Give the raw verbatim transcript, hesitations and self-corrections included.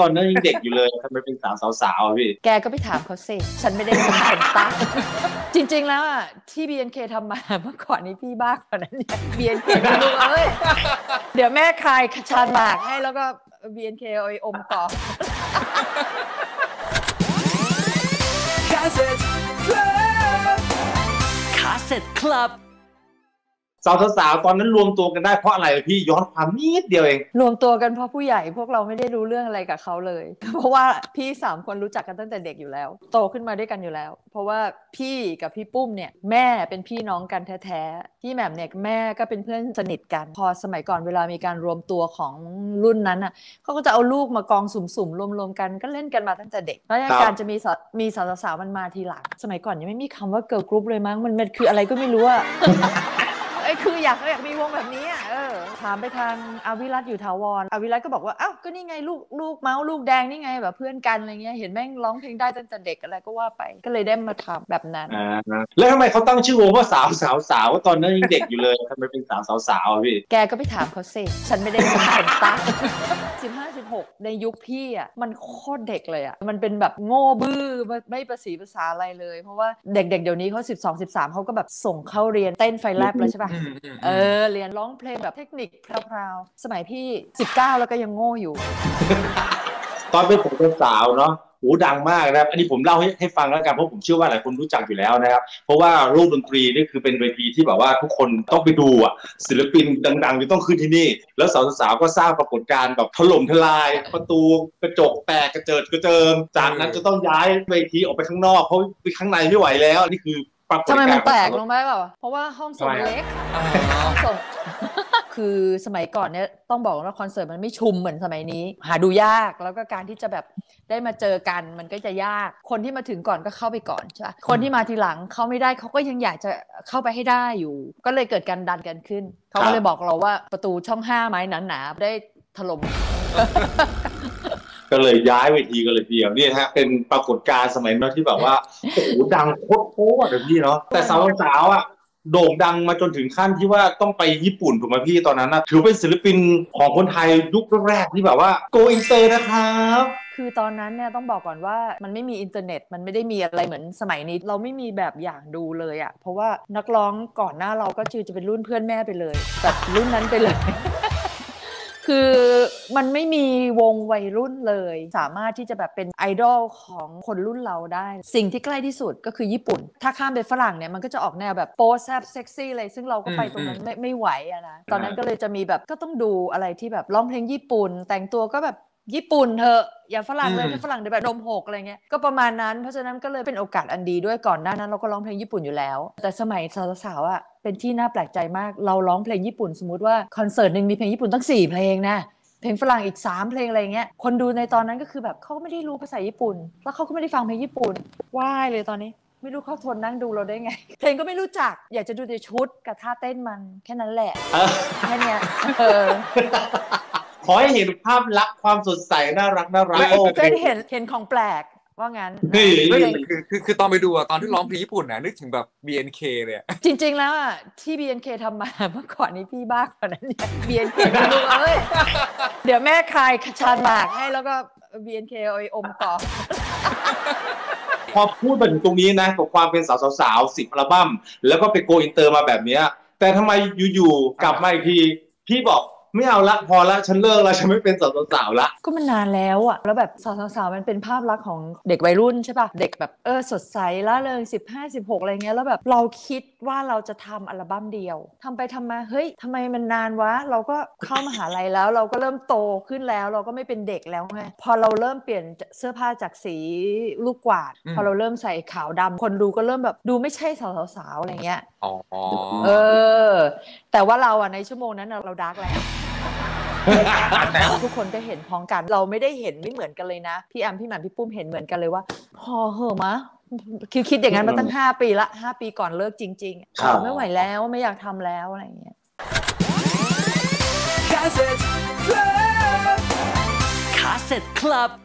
ตอนนั้นยังเด็กอยู่เลยทำไมเป็นสาวสาวๆพี่แกก็ไปถามเขาสิฉันไม่ได้เป็นคนตั้งจริงๆแล้วอ่ะที่ บี เอ็น เค ทำมาเมื่อก่อนนี้พี่บ้ากว่านั้นเนี่ย บี เอ็น เค ลูกเอ้ยเดี๋ยวแม่คลายชาญหมากให้แล้วก็ บี เอ็น เค เอาไปอมต่อ Cassette Club สาวสาวตอนนั้นรวมตัวกันได้เพราะอะไรพี่ย้อนความนิดเดียวเองรวมตัวกันเพราะผู้ใหญ่พวกเราไม่ได้รู้เรื่องอะไรกับเขาเลยเพราะว่าพี่สามคนรู้จักกันตั้งแต่เด็กอยู่แล้วโตขึ้นมาด้วยกันอยู่แล้วเพราะว่าพี่กับพี่ปุ้มเนี่ยแม่เป็นพี่น้องกันแท้ๆพี่แหม่มเนี่ยแม่ก็เป็นเพื่อนสนิทกันพอสมัยก่อนเวลามีการรวมตัวของรุ่นนั้นอ่ะเขาก็จะเอาลูกมากองสุ่มๆรวมๆกันก็เล่นกันมาตั้งแต่เด็กแล้วการจะมีมีสาวๆมันมาทีหลังสมัยก่อนยังไม่มีคำว่าเกิร์ลกรุ๊ปเลยมั้งมันมันคืออะไรก็ไม่รู้อะไอ้คืออยากอยากมีวงแบบนี้อ่ะเออถามไปทางอวิรัตอยู่ถาวรอวิรัตก็บอกว่าอ้าวก็นี่ไงลูกลูกเมาส์ลูกแดงนี่ไงแบบเพื่อนกันอะไรเงี้ยเห็นแม่งร้องเพลงได้ตั้งแต่เด็กอะไรก็ว่าไปก็เลยได้มาทำแบบนั้นอ่าแล้วทำไมเขาตั้งชื่อวงว่าสาวสาวสาวตอนนั้นยังเด็กอยู่เลยทำไมเป็นสาวสาวสาวพี่แกก็ไปถามเขาสิฉันไม่ได้เป็นคนตั้งสิบห้าสิบหกในยุคพี่อ่ะมันโคตรเด็กเลยอ่ะมันเป็นแบบโง่บื้อไม่ประสีภาษาอะไรเลยเพราะว่าเด็กๆเดี๋ยวนี้เขาสิบสอง สิบสามเขาก็แบบส่งเข้าเรียนเต้นไฟแลบเลยใช่ป่ะเออเรียนร้องเพลงแบบเทคนิคพราวๆสมัยพี่สิบเก้าแล้วก็ยังโง่อยู่ตอนเป็นผมเป็นสาวเนาะหูดังมากนะครับอันนี้ผมเล่าให้ให้ฟังแล้วกันเพราะผมเชื่อว่าหลายคนรู้จักอยู่แล้วนะครับเพราะว่าโลกดนตรีนี่คือเป็นเวทีที่แบบว่าทุกคนต้องไปดูอ่ะศิลปินดังๆจะต้องขึ้นที่นี่แล้วสาวๆก็สร้างปรากฏการณ์แบบถล่มทลายประตูกระจกแตกกระเจิดกระเจิงจากนั้นจะต้องย้ายเวทีออกไปข้างนอกเพราะไปข้างในไม่ไหวแล้วนี่คือทำไมมันแตกลงไหมเปล่าเพราะว่าห้องส่งเล็กห้องส่งคือสมัยก่อนเนี่ยต้องบอกว่าคอนเสิร์ตมันไม่ชุมเหมือนสมัยนี้หาดูยากแล้วก็การที่จะแบบได้มาเจอกันมันก็จะยากคนที่มาถึงก่อนก็เข้าไปก่อนใช่ไหมคนที่มาทีหลังเขาไม่ได้เขาก็ยังอยากจะเข้าไปให้ได้อยู่ก็เลยเกิดการดันกันขึ้นเขาก็เลยบอกเราว่าประตูช่องห้าไม้หนาๆได้ถล่มก็เลยย้ายเวทีกันเลยทีเดียวนี่ฮะเป็นปรากฏการณ์สมัยนั้นที่แบบว่าโอ้โหดังโคตรๆเลยพี่เนาะแต่สาวๆอ่ะโด่งดังมาจนถึงขั้นที่ว่าต้องไปญี่ปุ่นถูกไหมพี่ตอนนั้นนะถือเป็นศิลปินของคนไทยยุคแรกที่แบบว่าโกอินเตอร์นะครับคือตอนนั้นเนี่ยต้องบอกก่อนว่ามันไม่มีอินเทอร์เน็ตมันไม่ได้มีอะไรเหมือนสมัยนี้เราไม่มีแบบอย่างดูเลยอ่ะเพราะว่านักร้องก่อนหน้าเราก็คือจะเป็นรุ่นเพื่อนแม่ไปเลยแบบรุ่นนั้นไปเลยคือมันไม่มีวงวัยรุ่นเลยสามารถที่จะแบบเป็นไอดอลของคนรุ่นเราได้สิ่งที่ใกล้ที่สุดก็คือญี่ปุ่นถ้าข้ามไปฝรั่งเนี่ยมันก็จะออกแนวแบบโป๊แซบเซ็กซี่อะไรซึ่งเราก็ไปตรงนั้นไม่ไม่ไหวอะนะตอนนั้นก็เลยจะมีแบบก็ต้องดูอะไรที่แบบร้องเพลงญี่ปุ่นแต่งตัวก็แบบญี่ปุ่นเถอะอย่าฝรั่งเลยถ้าฝรั่งเดี๋ยวแบบนมหกอะไรเงี้ยก็ประมาณนั้นเพราะฉะนั้นก็เลยเป็นโอกาสอันดีด้วยก่อนหน้านั้นเราก็ร้องเพลงญี่ปุ่นอยู่แล้วแต่สมัยสาวๆอ่ะเป็นที่น่าแปลกใจมากเราร้องเพลงญี่ปุ่นสมมุติว่าคอนเสิร์ตนึงมีเพลงญี่ปุ่นตั้งสี่เพลงนะเพลงฝรั่งอีกสามเพลงอะไรเงี้ยคนดูในตอนนั้นก็คือแบบเขาไม่ได้รู้ภาษาญี่ปุ่นแล้วเขาก็ไม่ได้ฟังเพลงญี่ปุ่นว้ายเลยตอนนี้ไม่รู้เขาทนนั่งดูเราได้ไงเพลงก็ไม่รู้จักอยากจะดูแต่ชุดกับท่าเต้นมันแค่นั้นแหละแค่เนี้ยเออขอให้เห็นภาพลักษณ์ความสดใสน่ารักน่ารักโอเคเห็นเห็นของแปลกว่างั้นคือคือคือตอนไปดูอะตอนที่ร้องเพลงญี่ปุ่นนะนึกถึงแบบ บี เอ็น เค เลยจริงๆแล้วอะที่ บี เอ็น เค ทำมาเมื่อก่อนนี้พี่บ้ากว่านั้นเนี่ย บี เอ็น เค ลูกเอ้ยเดี๋ยวแม่คลายชาญหมากให้แล้วก็ บี เอ็น เค เอาไปอมต่อพอพูดมาถึงตรงนี้นะกับความเป็นสาวๆสิบอัลบั้มแล้วก็ไปโกอินเตอร์มาแบบนี้แต่ทำไมอยู่ๆกลับมาอีกทีพี่บอกไม่เอาละพอละฉันเลิกละฉันไม่เป็นสาวๆละก็มันนานแล้วอะแล้วแบบสาวๆมันเป็นภาพลักษณ์ของเด็กวัยรุ่นใช่ป่ะเด็กแบบเออสดใสล่าเริงสิบห้า สิบหกอะไรเงี้ยแล้วแบบเราคิดว่าเราจะทำอัลบั้มเดียวทำไปทำมาเฮ้ยทำไมมันนานวะเราก็เข้ามหาลัยแล้วเราก็เริ่มโตขึ้นแล้วเราก็ไม่เป็นเด็กแล้วไงพอเราเริ่มเปลี่ยนเสื้อผ้าจากสีลูกกวาดพอเราเริ่มใส่ขาวดำคนดูก็เริ่มแบบดูไม่ใช่สาวๆอะไรเงี้ยอ๋อเออแต่ว่าเราอะในชั่วโมงนั้นเราดาร์กแล้วทุกคนก็เห็นพ้องกันเราไม่ได้เห็นไม่เหมือนกันเลยนะพี่แอมพี่แหม่มพี่ปุ้มเห็นเหมือนกันเลยว่าพอเหอะมะคือคิดอย่างนั้นมาตั้งห้าปีละห้าปีก่อนเลิกจริงๆไม่ไหวแล้วไม่อยากทำแล้วอะไรอย่างเงี้ย Cassette Club Cassette Club